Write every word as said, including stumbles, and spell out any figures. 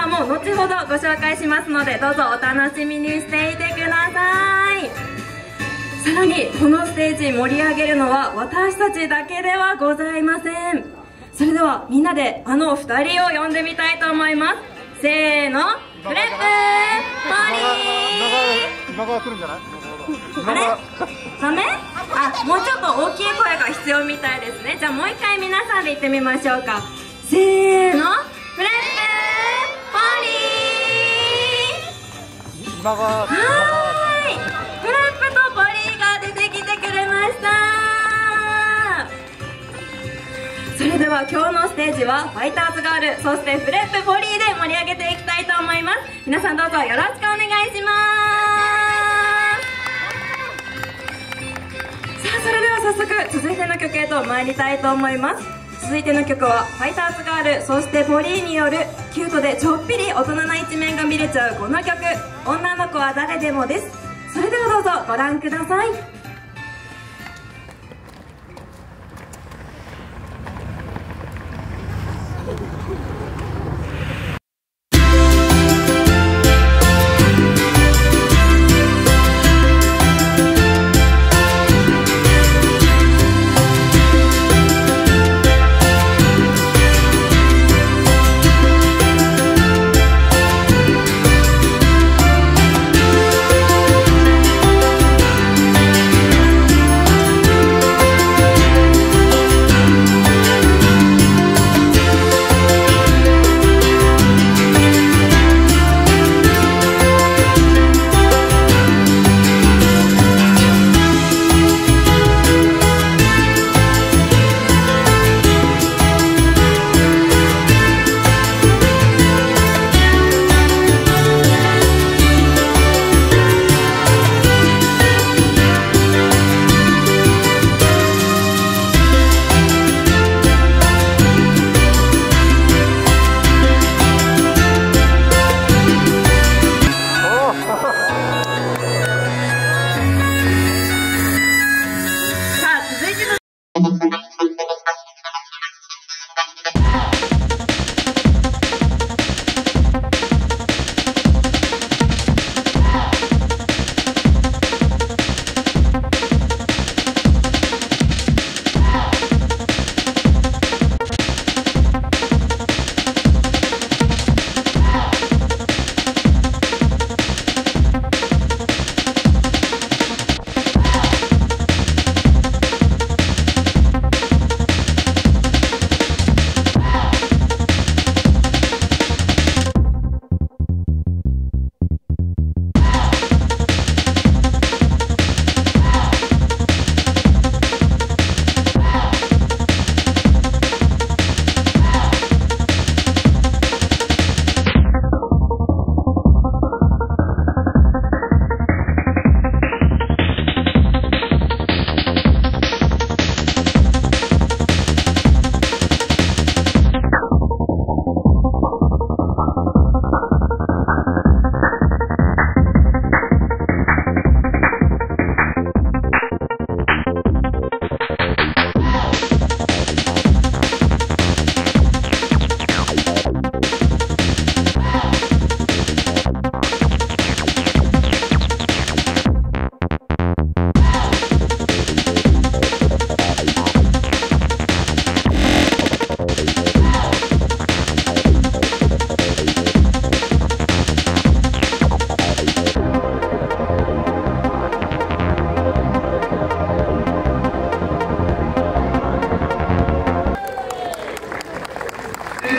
はもう後ほどご紹介しますので、どうぞお楽しみにしていてください。さらにこのステージ盛り上げるのは私たちだけではございません。それではみんなであのふたりを呼んでみたいと思います。せーの、フレップポリー。 今川来るんじゃない？ あれ？ダメ？あ、もうちょっと大きい声が必要みたいですね。じゃあもう一回皆さんで言ってみましょうか。せーの、フレップポリー。 今川。 はーい、フレップとポリーが出てきてくれました。それでは今日のステージはファイターズガール、そしてフレップポリーで盛り上げていきたいと思います。皆さんどうぞよろしくお願いします。さあ、それでは早速続いての曲へと参りたいと思います。続いての曲はファイターズガール、そしてポリーによるキュートでちょっぴり大人な一面が見れちゃうこの曲、女の子は誰でもです。それではどうぞご覧ください。